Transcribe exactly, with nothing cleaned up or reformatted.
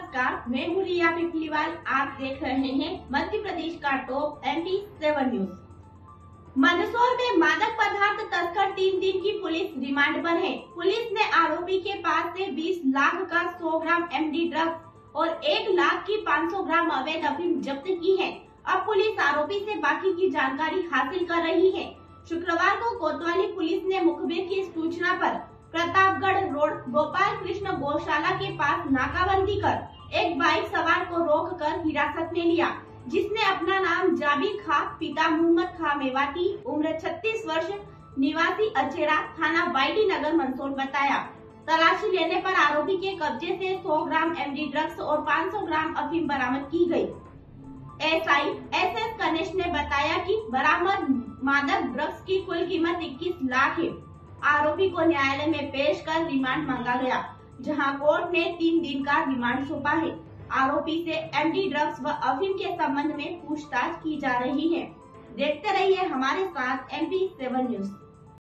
नमस्कार, मैं हूँ रिया पिपलीवाल। आप देख रहे हैं मध्य प्रदेश का top M P seven news. Mandsaur में मादक पदार्थ तस्कर तीन दिन की पुलिस रिमांड पर है। पुलिस ने आरोपी के पास से बीस लाख का सौ ग्राम एम डी ड्रग्स और एक लाख की पाँच सौ ग्राम अवैध अफीम जब्त की है। अब पुलिस आरोपी से बाकी की जानकारी हासिल कर रही है। शुक्रवार को कोतवाली पुलिस ने मुखबिर की सूचना पर प्रतापगढ़ रोड गोपाल कृष्ण गौशाला के पास नाकाबंदी कर एक बाइक सवार को रोककर हिरासत में लिया, जिसने अपना नाम जाबिर खा, पिता मोहम्मद खा मेवाती, उम्र छत्तीस वर्ष, निवासी अचेरा, थाना वाईडी नगर मंदसौर बताया। तलाशी लेने पर आरोपी के कब्जे से सौ ग्राम एमडी ड्रग्स और पाँच सौ ग्राम अफीम बरामद की गई। एसआई एस एस गणेश ने बताया कि बरामद मादक ड्रग्स की कुल कीमत इक्कीस लाख है। आरोपी को न्यायालय में पेश कर रिमांड मांगा गया, जहां कोर्ट ने तीन दिन का रिमांड सौंपा है। आरोपी से एमडी ड्रग्स व अफीम के संबंध में पूछताछ की जा रही है। देखते रहिए हमारे साथ एम पी सेवन न्यूज।